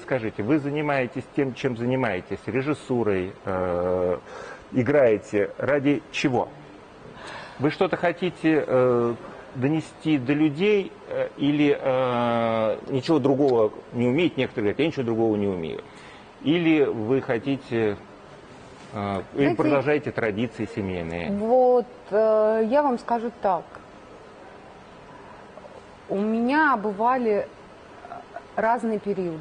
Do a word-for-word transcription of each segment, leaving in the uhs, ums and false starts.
скажите, вы занимаетесь тем, чем занимаетесь, режиссурой, э, играете, ради чего? Вы что-то хотите э, донести до людей э, или э, ничего другого не умеете? Некоторые говорят, я ничего другого не умею. Или вы хотите, э, или Знаете, продолжаете традиции семейные? Вот, э, я вам скажу так. У меня бывали разные периоды.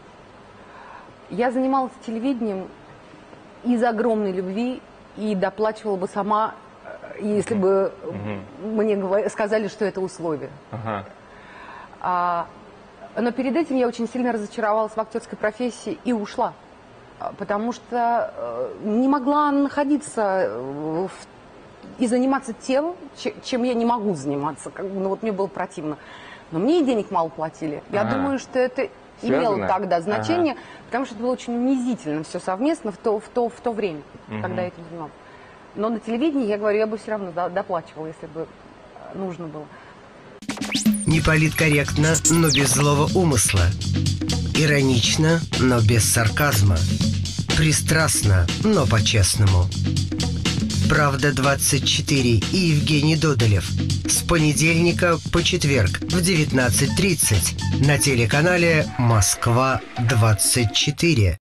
Я занималась телевидением из огромной любви и доплачивала бы сама, если бы uh-huh. мне говор- сказали, что это условие. Uh-huh. А, но перед этим я очень сильно разочаровалась в актерской профессии и ушла. Потому что не могла находиться в, и заниматься тем, чем я не могу заниматься. Ну, вот мне было противно. Но мне и денег мало платили. Я ага. думаю, что это Связано? имело тогда значение, ага. потому что это было очень унизительно все совместно в то, в то, в то время, угу. когда я этим занималась. Но на телевидении, я говорю, я бы все равно доплачивала, если бы нужно было. Не политкорректно, но без злого умысла. Иронично, но без сарказма. Пристрастно, но по-честному. «Правда двадцать четыре» и Евгений Додолев. С понедельника по четверг в девятнадцать тридцать на телеканале «Москва двадцать четыре».